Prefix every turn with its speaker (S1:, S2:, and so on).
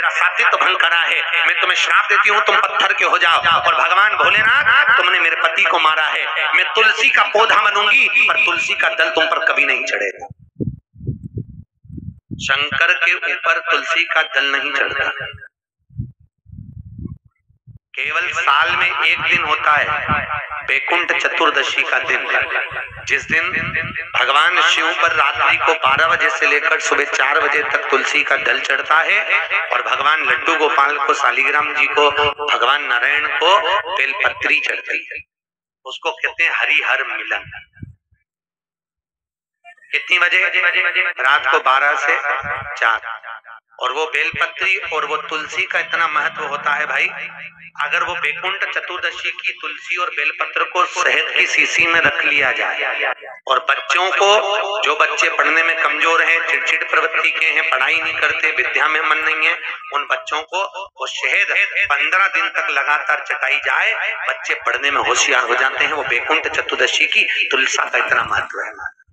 S1: मेरा सातित्व भंग करा है, मैं तुम्हें श्राप देती हूँ, तुम पत्थर के हो जाओ। और भगवान भोलेनाथ, तुमने मेरे पति को मारा है, मैं तुलसी का पौधा बनूंगी पर तुलसी का दल तुम पर कभी नहीं चढ़ेगा। शंकर के ऊपर तुलसी का दल नहीं चढ़ता। केवल साल में एक दिन होता है, वैकुंठ चतुर्दशी का दिन, जिस दिन भगवान शिव पर रात्रि को 12 बजे से लेकर सुबह 4 बजे तक तुलसी का दल चढ़ता है। और भगवान लड्डू गोपाल को, शालिग्राम जी को, भगवान नारायण को बेलपत्री चढ़ती है। उसको कहते हैं हरिहर मिलन। कितनी बजे? रात को 12 से 4। और वो बेलपत्री और वो तुलसी का इतना महत्व होता है भाई, अगर वो वैकुंठ चतुर्दशी की तुलसी और बेलपत्र को शहद की शीशी में रख लिया जाए और बच्चों को, जो बच्चे पढ़ने में कमजोर हैं, चिड़चिड़ प्रवृत्ति के हैं, पढ़ाई नहीं करते, विद्या में मन नहीं है, उन बच्चों को वो शहद 15 दिन तक लगातार चटाई जाए, बच्चे पढ़ने में होशियार हो जाते हैं। वो वैकुंठ चतुर्दशी की तुलसी का इतना महत्व है।